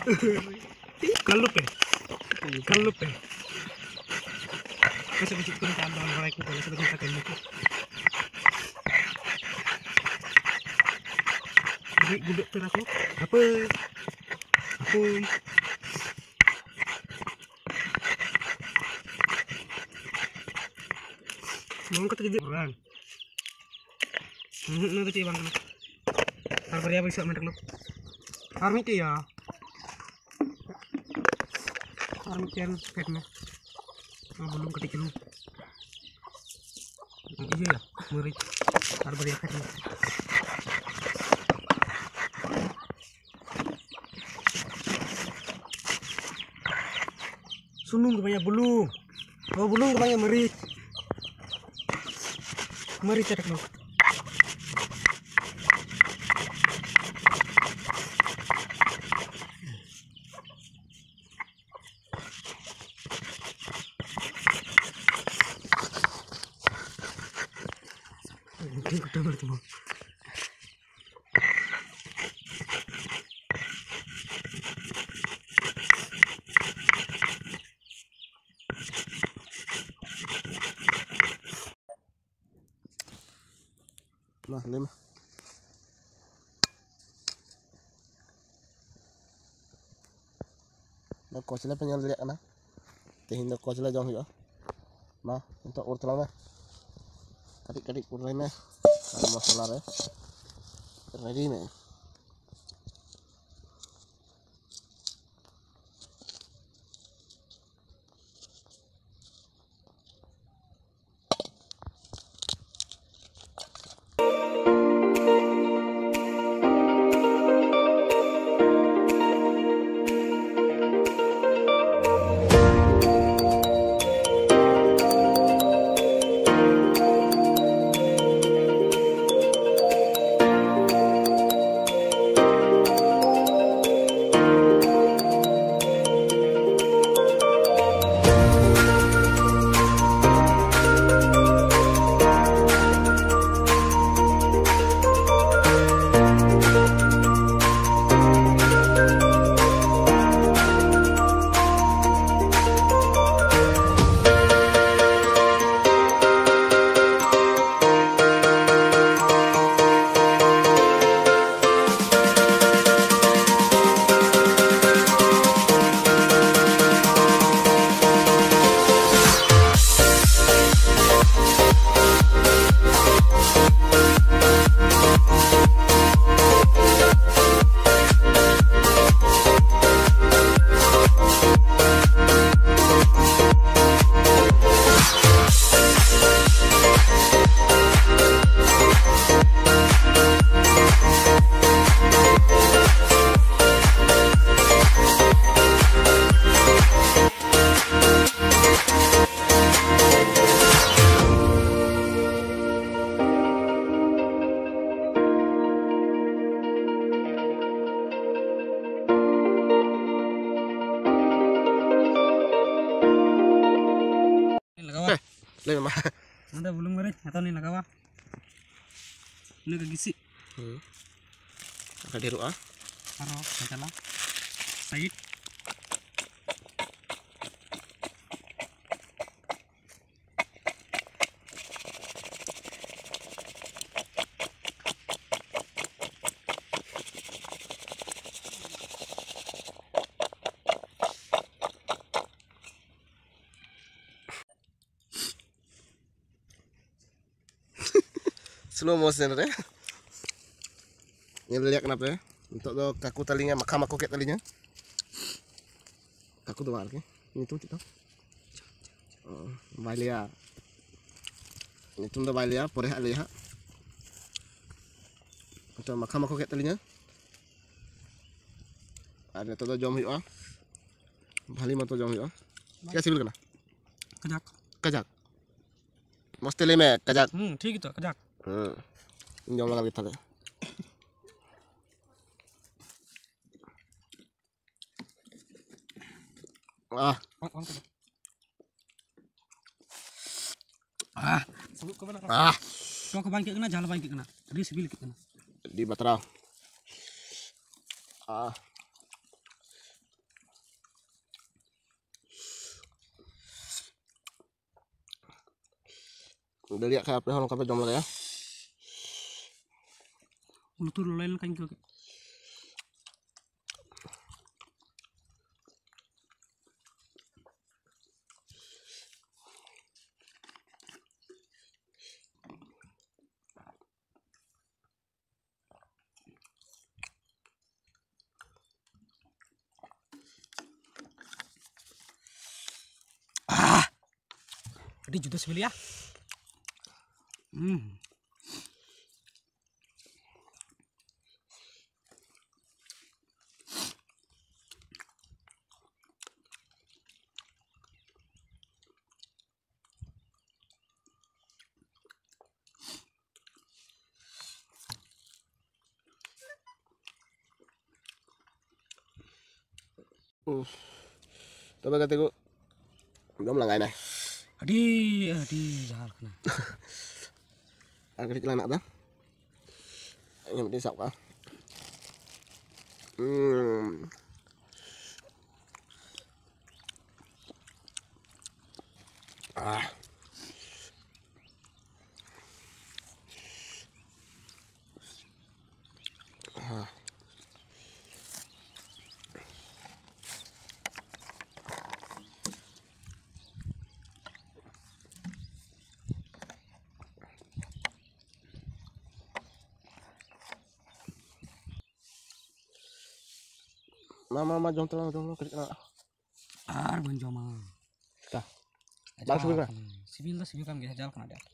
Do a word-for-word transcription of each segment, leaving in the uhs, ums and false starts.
Kalup eh. Kalup eh. Kasi bisik ko ng kaabang maray ko pala sa dagang sakal mo ko. Gudok gudok per ako. Apa? Apoy. Mau kata jadi orang. Hmm, nanti sih bang. Harus dia bisa mendak lo. Harus itu ya. Harus kian kayaknya. Ah, belum ketik lu. Iya ya, murid. Harus dia kayaknya. Sunung banyak belum. Oh belum banyak merit. Mari cek lo. Ini udah berarti mau. Nah, lima. Nah, kau sila penyal lihat na. Tihin na kau sila jauh juga. Nah, untuk urut lama. Kadik-kadik urut lama. Kalau mau solar ya. Ready nih. Lima. Ada belum mari atau nih nagawa. Ini kegisi. Hmm. Akan diru ah. Aro, salah. Sait. Slow motion ya. Ini lihat kenapa ya? Untuk do kaku talinya, makam aku kayak talinya. Kaku tuh lagi. Ini tuh kita. Oh, bailia. Ini tuh do bailia, poreh alia. Untuk makam aku kayak talinya. Ada tuh jom hiu ah. Bali mah tuh jom hiu ah. क्या civil करना कजाक कजाक मस्ते ले में कजाक हम्म ठीक है तो कजाक हम्म जम लगा भी था ah ah sebut ke mana ah kau ke bangkit kena jalan bangkit kena dia sibil kena di Batarau ah Udah lihat kayak apa orang kafe jom lah ya. Lutur lain kan kau. Ah, tadi juta sebeli ya. Hmm. Uh. Coba kataku. Jom lah này. Adi, adi jalan kena. Ăn cái lan nặng đó. Anh em đi sọc á. Uhm. À. À. Mama mama jom tolong jom klik nak. Ar banjoma. Dah. Bang sibil kan? Sibil lah sibil kan jalan kan ada.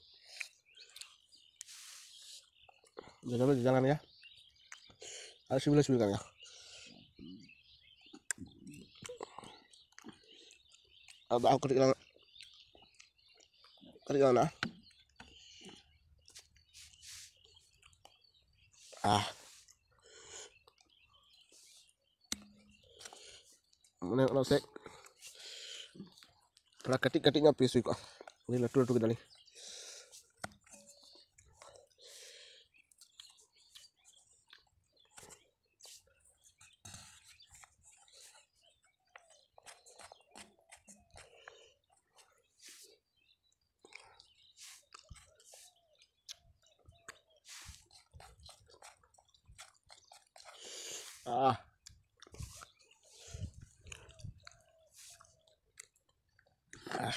Jalan jalan ya. Ada sibil sibil kan ya. Ada aku klik nak. Klik nak. Ah. Mana nak sek? Lah ketik-ketiknya pisu kok. Ini lah tuh tuh kita nih. Ah. Ah.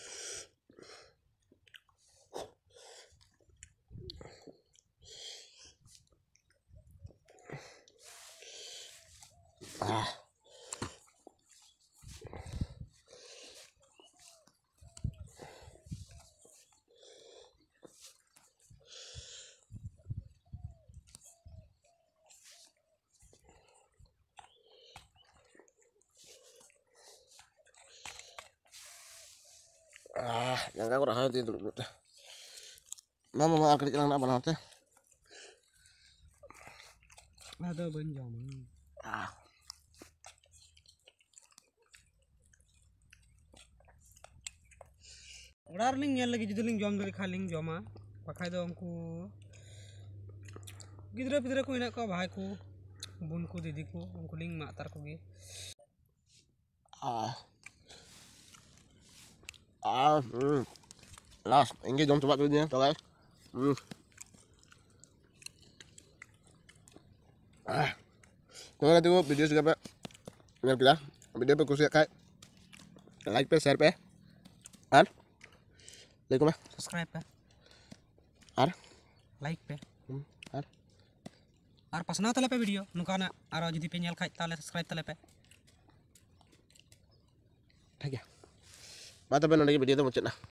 Ah. Ah, yang aku dah hati dulu. Mama mau klik lang apa nanti? Ada banjoma. Ah. Order ling nyel lagi judeling jom dari kaling joma. Pakai dong ku. Gidra pidra ku inak ko bahai ku. Bun ku didi ku. Ungku ling mak tar ku gi. Ah. Ah. Hmm. Las, ini jom coba dulu ya, guys. Hmm. Ah. Terima kasih video sudah pak. Ingat kita, video bagus ya kak. Like pe, share pe. Ar. Like apa? Subscribe pe. Ar. Like pe. Hmm. Ar. Ar pasna tale pe video. Nukana aro judi pe nyel khai tale subscribe tale pe. ठीक है. Mata pe nanti video itu muncul nah.